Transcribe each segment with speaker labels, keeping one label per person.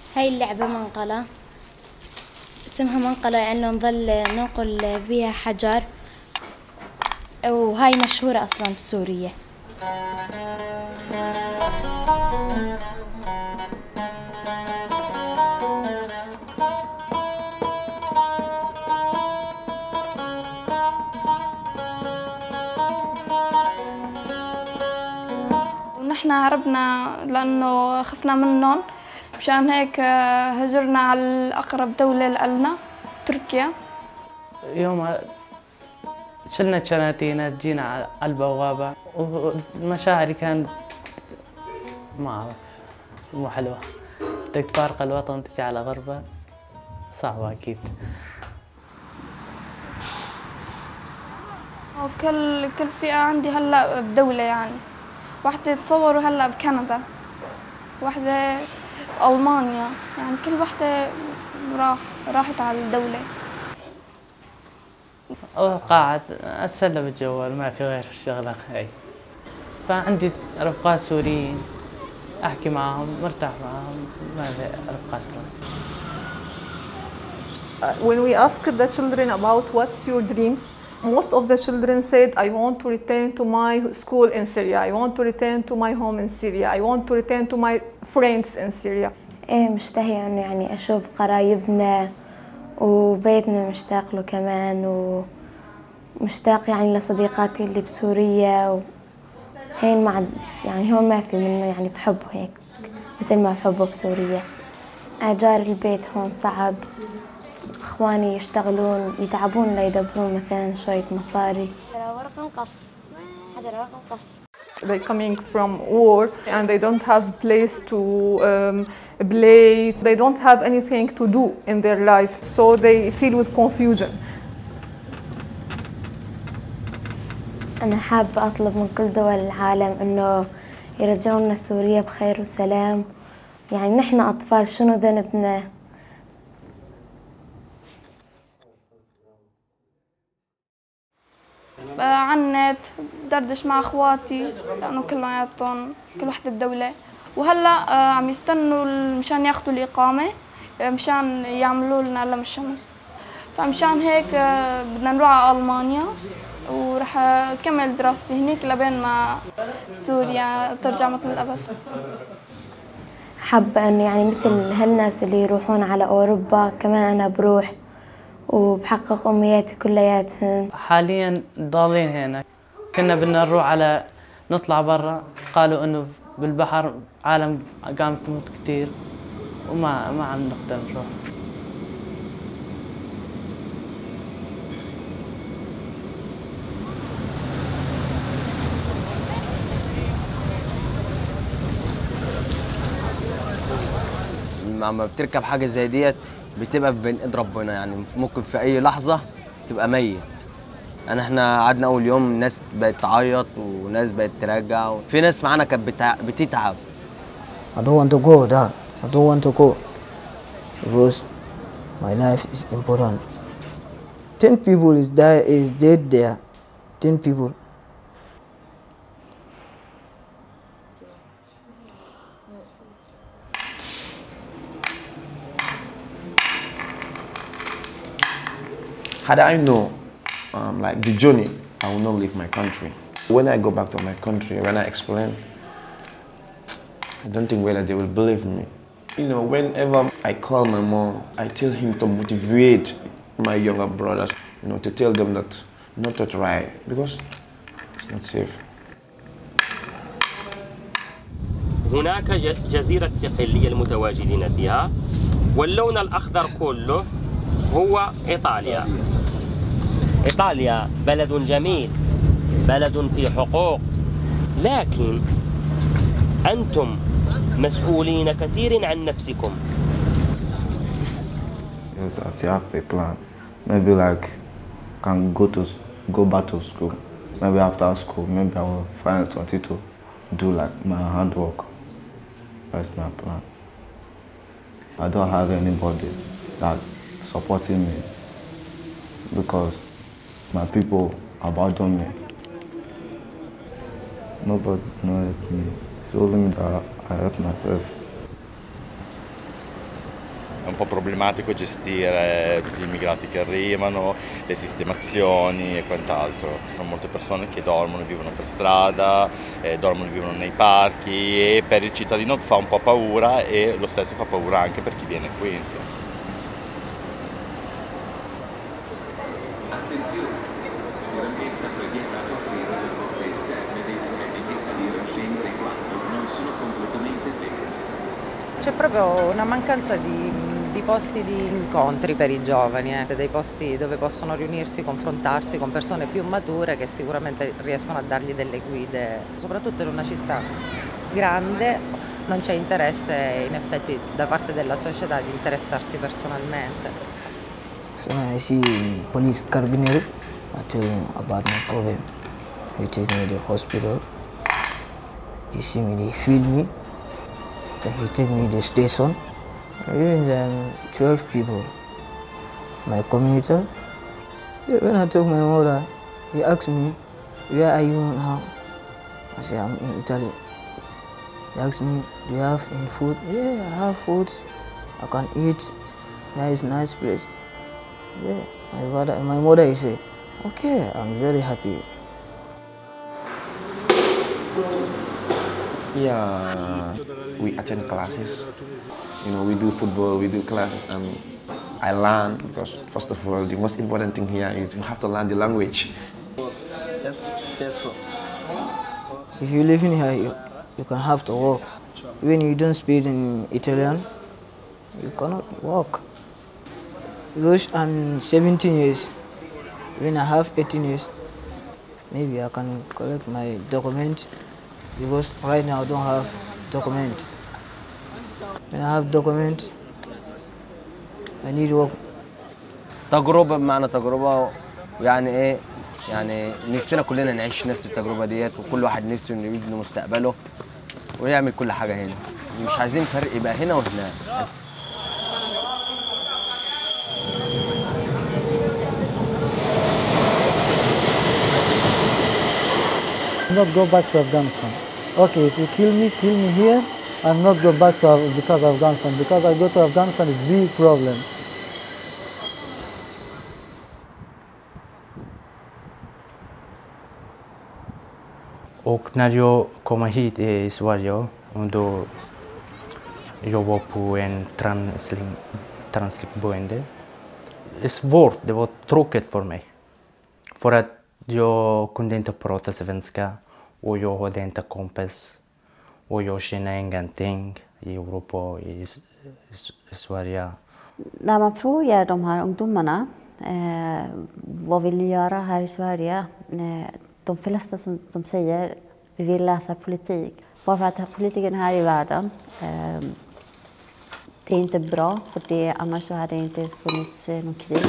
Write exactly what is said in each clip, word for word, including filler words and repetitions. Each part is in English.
Speaker 1: هاي اللعبة منقلة، اسمها منقلة لأنه نظل ننقل بيها حجر، وهاي مشهورة أصلا بسوريا.
Speaker 2: ونحن هربنا لأنه خفنا منهم، مشان هيك هجرنا على أقرب دولة لنا تركيا.
Speaker 3: يوم شلنا شناتينا جينا على البوابة، ومشاعري كانت ما أعرف مو حلوة. بدك تفارق الوطن تجي على غربة، صعبة أكيد.
Speaker 2: وكل كل فئة عندي هلا بدولة، يعني واحدة تصوروا هلا بكندا، واحدة ألمانيا، يعني كل واحدة راح راحت على الدولة.
Speaker 3: قاعد أتسلى بالجوال، ما في غير الشغلة هاي. فعندي رفقات سوريين أحكي معهم، مرتاح معهم، ما في رفقات ترك.
Speaker 4: When we asked the children about what's your dreams, most of the children said, I want to return to my school in Syria, I want to return to my home in Syria, I want to return to my friends in Syria.
Speaker 1: إيه مشتهية إنه يعني أشوف قرايبنا وبيتنا، مشتاق له كمان، ومشتاق يعني لصديقاتي اللي بسوريا، وهين مع يعني هون ما في منه، يعني بحبه هيك مثل ما بحبه بسوريا. أجار البيت هون صعب، إخواني يشتغلون يتعبون ليدبرون مثلا شوية مصاري. ورق نقص، حجر ورق نقص.
Speaker 4: They're coming from war and they don't have a place to um, play. They don't have anything to do in their life, so they feel with confusion.
Speaker 1: أنا حابة أطلب من كل دول العالم إنه يرجعونا سوريا بخير وسلام. يعني نحن أطفال، شنو ذنبنا؟
Speaker 2: على النت دردش مع اخواتي لانه كلياتهم كل وحده بدوله، وهلا عم يستنوا مشان ياخذوا الاقامه مشان يعملوا لنا لم الشمل. فمشان هيك بدنا نروح على المانيا، ورح اكمل دراستي هنيك لبين ما سوريا ترجع مثل الابد.
Speaker 1: حابة انه يعني مثل هالناس اللي يروحون على اوروبا كمان انا بروح وبحقق امنياتي كلياتهن.
Speaker 3: حاليا ضالين هنا، كنا بدنا نروح على نطلع برا، قالوا انه بالبحر عالم قامت تموت كثير وما ما عم نقدر نروح.
Speaker 5: لما بتركب حاجه زي ديت بتبقى بين ايد ربنا، يعني ممكن في اي لحظه تبقى ميت. يعني احنا قعدنا اول يوم ناس بقت تعيط وناس بقت ترجع، وفي ناس معانا كانت بتع... بتتعب.
Speaker 6: I don't want to go there. I don't want to go because my life is important. Ten people is die is dead there. Ten people.
Speaker 7: Had I know um, like the journey, I will not leave my country. When I go back to my country, when I explain, I don't think whether they will believe me. You know, whenever I call my mom, I tell him to motivate my younger brothers, you know, to tell them that not to try because it's not safe.
Speaker 8: هناك جزيرة صقلية المتواجدين فيها، واللون الأخضر كله هو إيطاليا. إيطاليا بلد جميل، بلد فيه حقوق، لكن أنتم مسؤولين كثير عن نفسكم.
Speaker 7: Yes, as you have a plan, maybe like can go to go back to school. Maybe after school, maybe I will find something to do like my handwork. That's my plan. I don't have anybody that supporting me because my people abandon me. Nobody knows me. It's only me that I help myself.
Speaker 9: È un po' problematico gestire tutti gli immigrati che arrivano, le sistemazioni e quant'altro. Sono molte persone che dormono e vivono per strada, eh, dormono e vivono nei parchi e per il cittadino fa un po' paura e lo stesso fa paura anche per chi viene qui. Insomma.
Speaker 10: Attenzione, si rammenta che è vietato aprire le porte esterne dei treni e salire o scendere quando non sono completamente pieni.
Speaker 11: C'è proprio una mancanza di, di posti di incontri per i giovani, eh, dei posti dove possono riunirsi, confrontarsi con persone più mature che sicuramente riescono a dargli delle guide, soprattutto in una città grande non c'è interesse in effetti da parte della società di interessarsi personalmente.
Speaker 6: So when I see police carabinieri, I tell him about my problem. He take me to the hospital. He see me, they feel me. Then he take me to the station. Even then, twelve people. My commuter. When I took my mother, he asked me, "Where are you now?" I said, "I'm in Italy." He asked me, "Do you have any food?" "Yeah, I have food. I can eat. Yeah, it's a nice place." Yeah, my mother, my mother he said, "Okay, I'm very happy."
Speaker 7: Yeah, we attend classes. You know, we do football, we do classes, and I learn because first of all, the most important thing here is you have to learn the language.
Speaker 6: If you live in here, you, you can have to work. When you don't speak in Italian, you cannot work. Because I'm seventeen years, when I have eighteen years, maybe I can collect my document. Because right now I don't have document. When I have document, I need work.
Speaker 5: تجربة بمعنى تجربة ويعني ايه يعني نفسنا كلنا نعيش نفس التجربة ديت وكل واحد نفسه انه يبني مستقبله ويعمل كل حاجة هنا. مش عايزين فرق يبقى هنا وهناك.
Speaker 12: Not go back to Afghanistan. Okay, if you kill me, kill me here, and not go back to because of Afghanistan. Because I go to Afghanistan, it's a big problem.
Speaker 3: Och när jag kom hit i Sverige och då jag var på en transitboende. Det är svårt, det var tråkigt för mig. För att jag kunde inte prata svenska och jag hade inte kompis. Och jag känner ingenting i Europa och i, i, i Sverige.
Speaker 13: När man frågar de här ungdomarna eh, vad vill ni göra här i Sverige? Eh, de flesta som de säger vi vill läsa politik. Bara för att politikerna här i världen eh, det är inte bra för det, annars så hade det inte funnits eh, någon krig.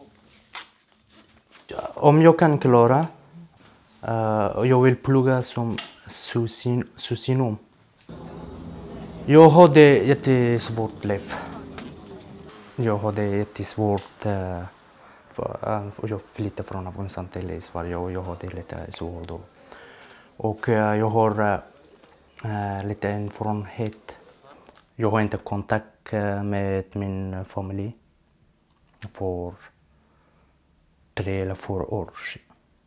Speaker 3: Om jag kan klara, uh, jag vill plugga som socionom. Jag hade jättesvårt liv. Jag hade jättesvårt uh, för, uh, jag flyttade från Afghanistan till Sverige och jag hade lite svårt då. Och uh, jag har uh, lite erfarenhet. Jag har inte kontakt uh, med min familj för tre eller fyra år sedan.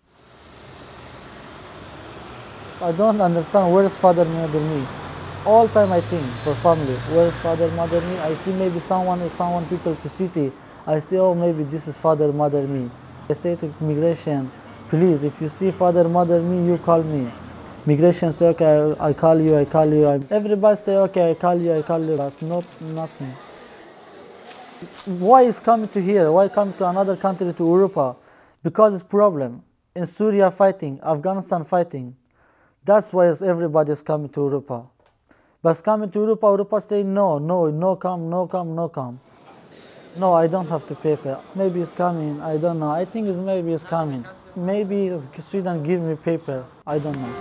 Speaker 12: I don't understand where is father, mother, me. All time I think for family, where is father, mother, me. I see maybe someone is someone people to city. I say, oh, maybe this is father, mother, me. I say to immigration, please, if you see father, mother, me, you call me. Migration say, okay, I call you, I call you. Everybody say, okay, I call you, I call you. But not nothing. Why is coming to here? Why come to another country to Europa? Because it's problem. In Syria fighting, Afghanistan fighting. That's why everybody is coming to Europa. But coming to Europa, Europa say no, no, no come, no come, no come. No, I don't have to paper. Maybe it's coming, I don't know. I think it's maybe it's coming. Maybe Sweden give me paper, I don't know.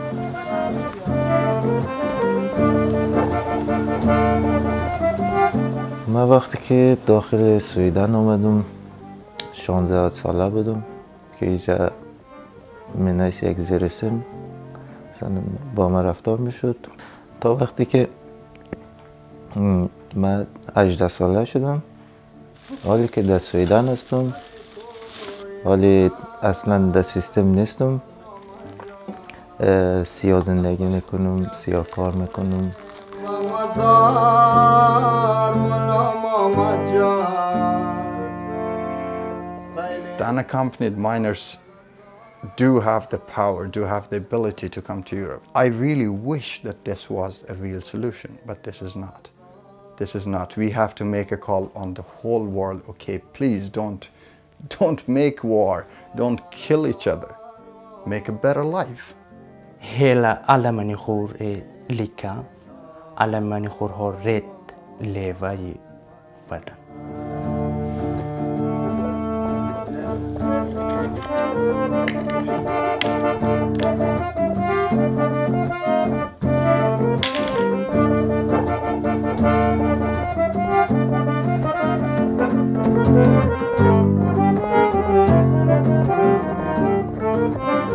Speaker 14: من وقتی که داخل سویدن آمدم شانزده ساله بودم که اینجا منش یک زیرسم با من رفتار میشد تا وقتی که من هجده ساله شدم، حالی که در سویدن هستم، حالی اصلا در سیستم نیستم، سیاه زندگی میکنم، سیاه کار میکنم.
Speaker 15: The unaccompanied minors do have the power, do have the ability to come to Europe. I really wish that this was a real solution, but this is not. This is not. We have to make a call on the whole world. Okay, please don't, don't make war. Don't kill each other. Make a better life.
Speaker 3: Hela alla människor är lika. Alla människor har rätt att leva i världen.
Speaker 16: Thank you.